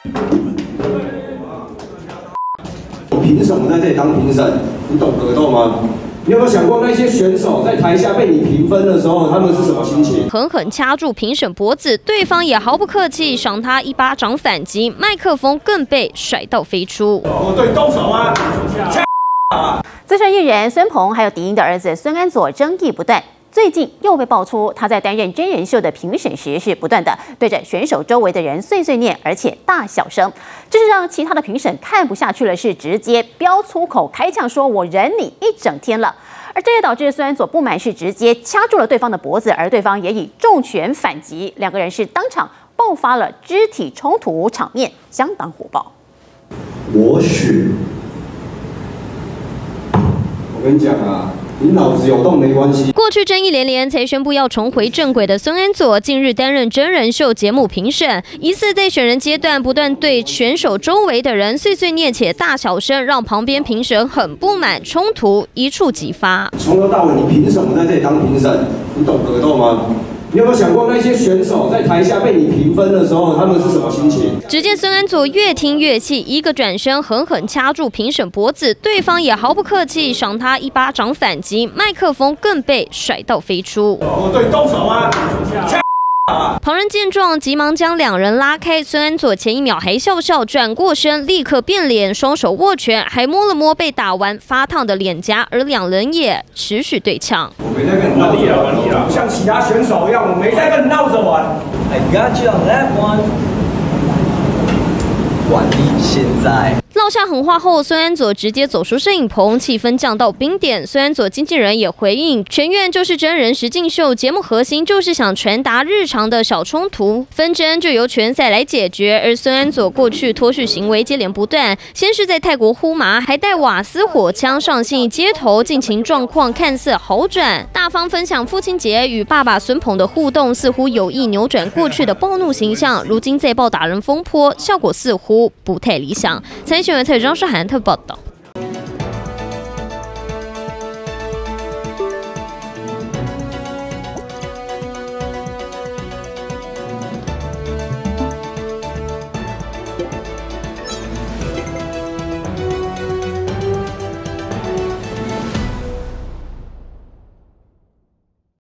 你凭什么在这里当评审？你懂格斗吗？ 你有没有想过那些选手在台下被你评分的时候，他们是什么心情？ 狠狠掐住评审脖子，对方也毫不客气，赏他一巴掌反击，麦克风更被甩到飞出。 哦，对，动手啊！ 资深艺人孙鹏还有迪英的儿子孙安佐争议不断。 最近又被爆出，他在担任真人秀的评审时，是不断的对着选手周围的人碎碎念，而且大小声，这是让其他的评审看不下去了，是直接飙粗口开呛，说我忍你一整天了。而这也导致孙安佐不满，是直接掐住了对方的脖子，而对方也以重拳反击，两个人是当场爆发了肢体冲突，场面相当火爆。 我跟你讲啊。 你脑子有洞没关系。 过去争议连连，才宣布要重回正轨的孙安佐，近日担任真人秀节目评审，疑似在选人阶段不断对选手周围的人碎碎念且大小声，让旁边评审很不满，冲突一触即发。 从头到尾，你凭什么在这里当评审？你懂格斗吗？ 你有没有想过那些选手在台下被你评分的时候，他们是什么心情？ 只见孙安佐越听越气，一个转身狠狠掐住评审脖子，对方也毫不客气，赏他一巴掌反击，麦克风更被甩到飞出。 哦，对，动手啊！ 旁人见状，急忙将两人拉开。孙安佐前一秒还笑笑，转过身立刻变脸，双手握拳，还摸了摸被打完发烫的脸颊，而两人也持续对呛。 我没在跟你闹着玩，不像其他选手一样，我没在跟你闹着玩。 I got you on that one。管理现在。 落下狠话后，孙安佐直接走出摄影棚，气氛降到冰点。孙安佐经纪人也回应，全院就是真人实境秀，节目核心就是想传达日常的小冲突，纷争就由拳赛来解决。而孙安佐过去脱序行为接连不断，先是在泰国呼麻，还带瓦斯火枪上信义街头，近情状况看似好转。大方分享父亲节与爸爸孙鹏的互动，似乎有意扭转过去的暴怒形象。如今再爆打人风波，效果似乎不太理想。财新闻蔡张诗涵特报道。